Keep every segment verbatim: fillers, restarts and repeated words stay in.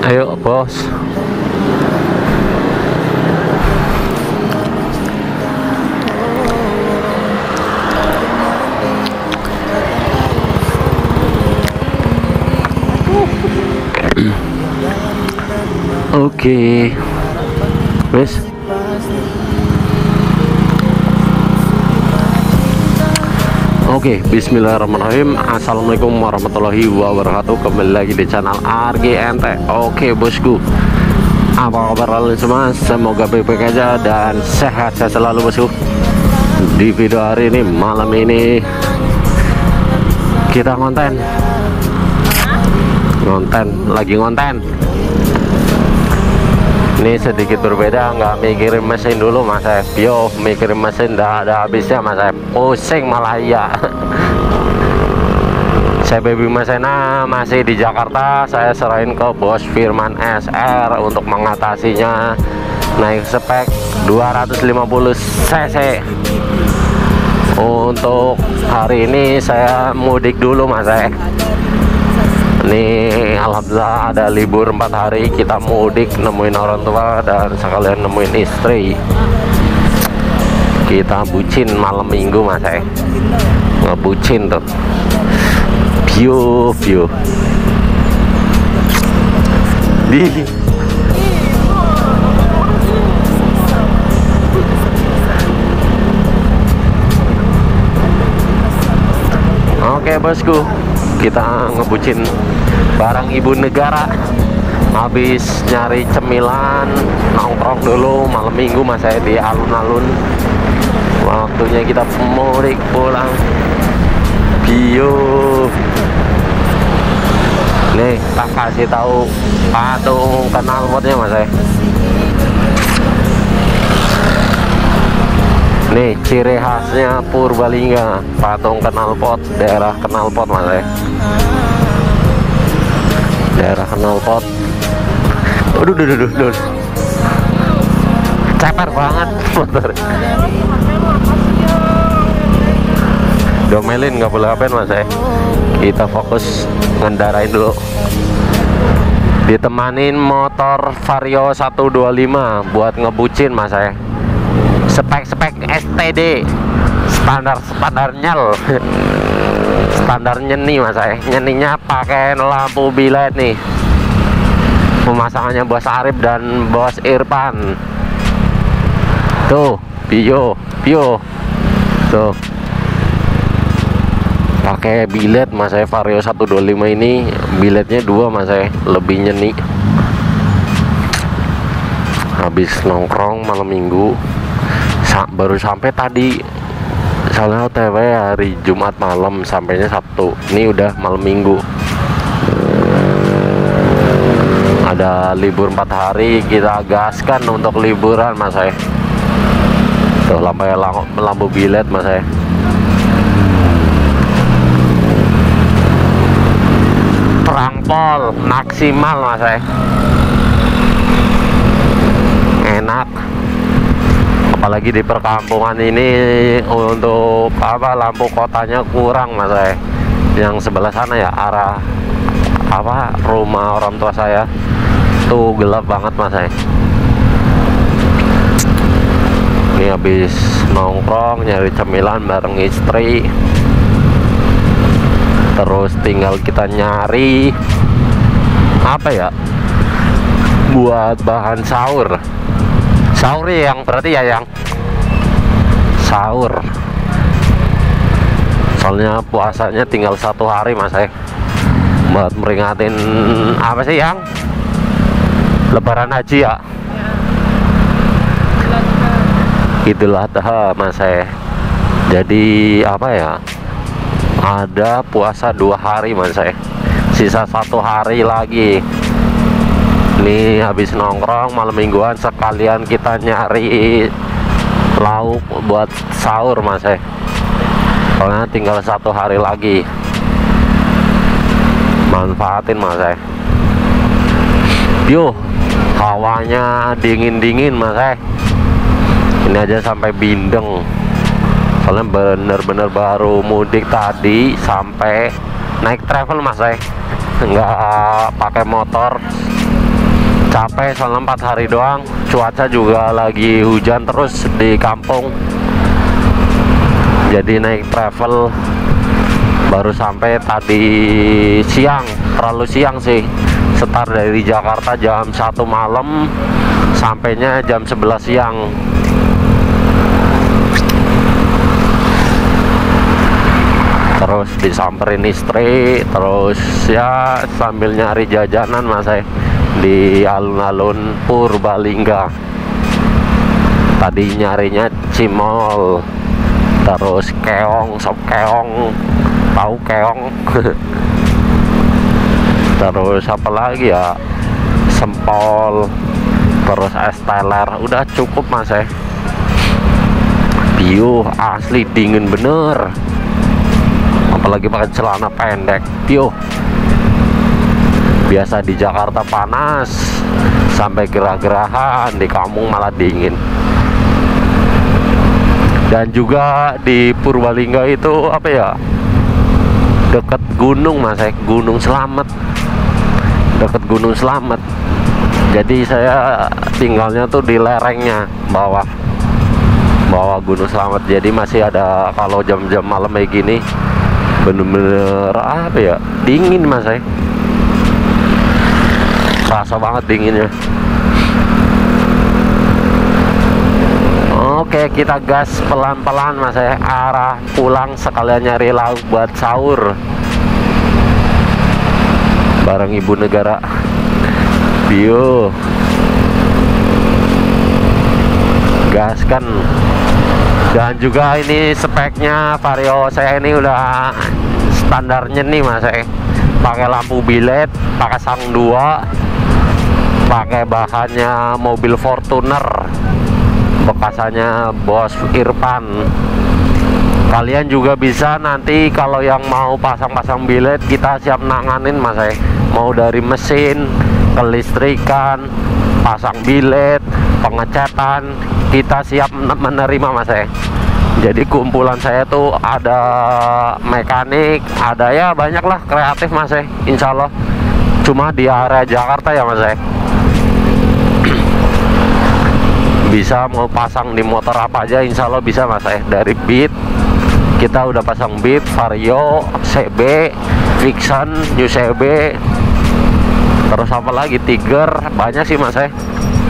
Ayo bos. Oke, wes. Oke, bismillahirrahmanirrahim. Assalamualaikum warahmatullahi wabarakatuh. Kembali lagi di channel R G N T. Oke bosku, apa kabar kalian semua? Semoga baik-baik aja dan sehat-sehat selalu bosku. Di video hari ini, malam ini kita ngonten Ngonten, lagi ngonten. Ini sedikit berbeda, nggak mikirin mesin dulu mas F. Yo, mikirin mesin dah ada habisnya mas F. Pusing malah ya. Saya baby mesinnya masih di Jakarta. Saya serahin ke bos Firman S R untuk mengatasinya. Naik spek dua ratus lima puluh cc. Untuk hari ini saya mudik dulu mas F. Ini alhamdulillah ada libur empat hari, kita mudik nemuin orang tua dan sekalian nemuin istri. Kita bucin malam minggu mas eh ngebucin tuh. View view di Oke bosku, kita ngebucin barang ibu negara. Habis nyari cemilan, nongkrong dulu malam minggu mas saya di alun-alun. Waktunya kita mudik pulang. Bio nih, tak kasih tahu patung knalpotnya mas saya. Nih ciri khasnya Purbalingga, patung knalpot, daerah knalpot mas ya. Daerah knalpot. Aduh, duh, duh, duh, duh. Ceper banget motor. Domelin nggak boleh ngapain mas ya. Kita fokus ngendarain dulu. Ditemanin motor Vario seratus dua puluh lima buat ngebucin mas ya. Spek-spek S T D, standar-standar nyel. Standar nyeni mas saya. Nyeninya pakai lampu bilet nih. Pemasangannya bos Arif dan bos Irfan. Tuh, Pio, Pio. Tuh. Pakai bilet mas saya, Vario seratus dua puluh lima ini biletnya dua mas saya, lebih nyeni. Habis nongkrong malam minggu, Sa baru sampai tadi. Soalnya O T W hari Jumat malam, sampainya Sabtu. Ini udah malam minggu. Ada libur empat hari, kita gaskan untuk liburan mas saya. Tuh lampu lampu bilet mas saya. Perangpol maksimal mas saya. Enak. Apalagi di perkampungan ini untuk apa, lampu kotanya kurang mas saya. Yang sebelah sana ya, arah apa rumah orang tua saya tuh gelap banget mas saya. Ini habis nongkrong nyari cemilan bareng istri, terus tinggal kita nyari apa ya buat bahan sahur. Sahur yang berarti ya yang sahur. Soalnya puasanya tinggal satu hari mas saya. Buat meringatin apa sih yang Lebaran haji ya. Idul Adha mas saya. Jadi apa ya, ada puasa dua hari mas saya. Sisa satu hari lagi. Nih habis nongkrong malam mingguan, sekalian kita nyari lauk buat sahur mas eh. Soalnya tinggal satu hari lagi, manfaatin mas eh. Yo, hawanya dingin-dingin mas eh. Ini aja sampai bindeng. Soalnya bener-bener baru mudik tadi, sampai naik travel mas eh. Nggak pakai motor, capek soalnya empat hari doang, cuaca juga lagi hujan terus di kampung, jadi naik travel baru sampai tadi siang, terlalu siang sih, start dari Jakarta jam satu malam, sampainya jam sebelas siang. Terus disamperin istri, terus ya sambil nyari jajanan mas saya di alun-alun Purbalingga. Tadi nyarinya cimol, terus keong, sop keong, tahu keong. Terus apa lagi ya, sempol, terus es teler. Udah cukup mas saya. Piuh asli dingin bener, apalagi pakai celana pendek. Piuh, biasa di Jakarta panas sampai gerah-gerahan, di kampung malah dingin. Dan juga di Purbalingga itu apa ya, deket gunung mas, Gunung Slamet, deket Gunung Slamet. Jadi saya tinggalnya tuh di lerengnya bawah bawah Gunung Slamet. Jadi masih ada, kalau jam-jam malam kayak gini bener-bener apa ya, dingin mas saya, kerasa banget dinginnya. Oke, kita gas pelan-pelan mas ya, arah pulang sekalian nyari lauk buat sahur bareng ibu negara. Bio, gaskan. Dan juga ini speknya Vario saya ini udah standarnya nih mas ya, pakai lampu bilet, pakai sang dua, pakai bahannya mobil Fortuner bekasannya Bos Irfan. Kalian juga bisa nanti kalau yang mau pasang-pasang bilet, kita siap nanganin mas ya, mau dari mesin, kelistrikan, pasang bilet, pengecatan, kita siap menerima mas ya. Jadi kumpulan saya tuh ada mekanik, ada ya banyak lah, kreatif mas ya, insya Allah. Cuma di area Jakarta ya mas ya. Bisa mau pasang di motor apa aja insya Allah bisa mas ya. Dari Beat kita udah pasang, Beat, Vario, C B, Vixen, New C B, terus apa lagi, Tiger, banyak sih mas ya.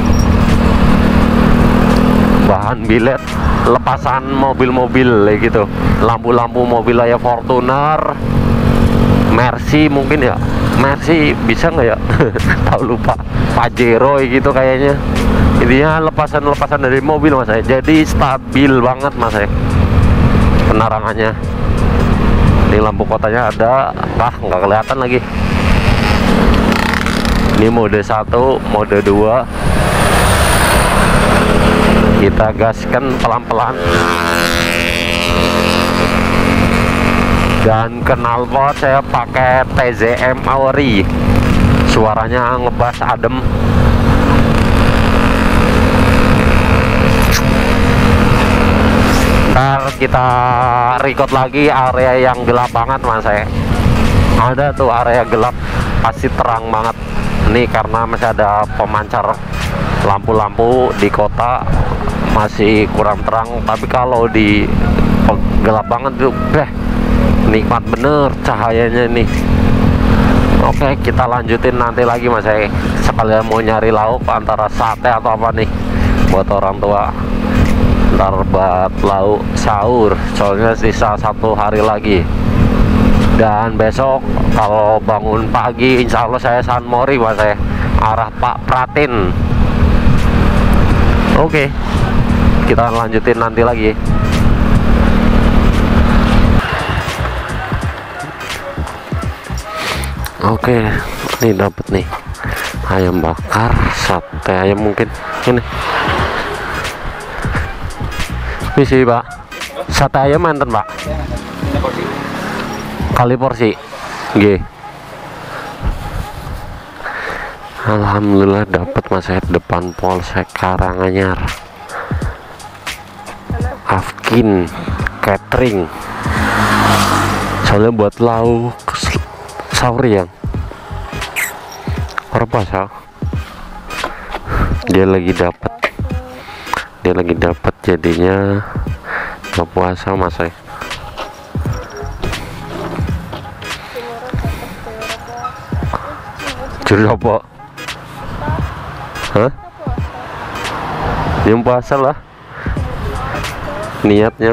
Bahan bilet, lepasan mobil-mobil kayak gitu, lampu-lampu mobil kayak Fortuner, Mercy mungkin ya, Mercy bisa nggak ya? Tahu lupa, Pajero gitu kayaknya. Intinya lepasan-lepasan dari mobil mas ya, jadi stabil banget mas ya penerangannya. Ini lampu kotanya ada, ah nggak kelihatan lagi. Ini mode satu, mode dua. Kita gaskan pelan-pelan. Dan knalpot saya pakai T Z M Auri, suaranya ngebas adem. Ntar kita record lagi area yang gelap banget mas saya. Ada tuh area gelap, pasti terang banget. Ini karena masih ada pemancar lampu-lampu di kota, masih kurang terang. Tapi kalau di gelap banget tuh, beh, nikmat bener cahayanya nih. Oke, kita lanjutin nanti lagi mas saya. Sekalian mau nyari lauk antara sate atau apa nih buat orang tua. Ntar buat lauk sahur, soalnya sisa satu hari lagi. Dan besok kalau bangun pagi insya Allah saya San Mori mas saya, arah Pak Pratin. Oke, kita lanjutin nanti lagi. Oke, ini dapat nih ayam bakar, sate ayam mungkin ini. Misi pak, sate ayam manten pak, kali porsi, G. Alhamdulillah dapat mas saya, depan Polsek Karanganyar. Afkin Catering, soalnya buat lauk sahur yang apa sah? dia lagi dapat dia lagi dapat jadinya nggak puasa mas ya. Curi apa? Hah? Yang puasa lah niatnya.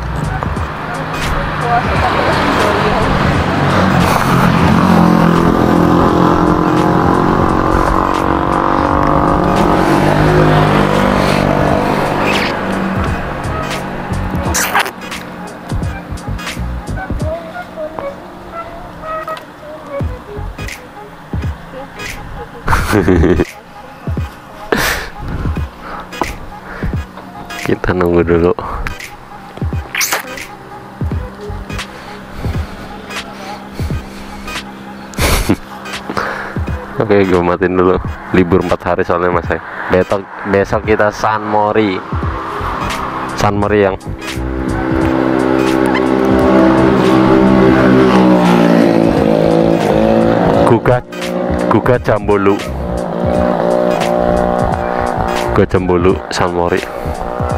Kita nunggu dulu. Oke, gue matiin dulu. Libur empat hari soalnya mas ya. Besok besok kita San Mori. San Mori yang Gugat Gugat Jambulu. Gugat Jambulu San Mori.